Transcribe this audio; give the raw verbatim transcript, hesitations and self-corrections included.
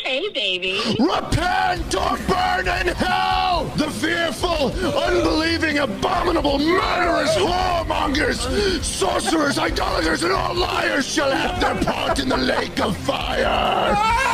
okay, baby. Repent or burn in hell! The fearful, unbelieving, abominable, murderous, whoremongers, sorcerers, idolaters, and all liars shall have their part in the lake of fire.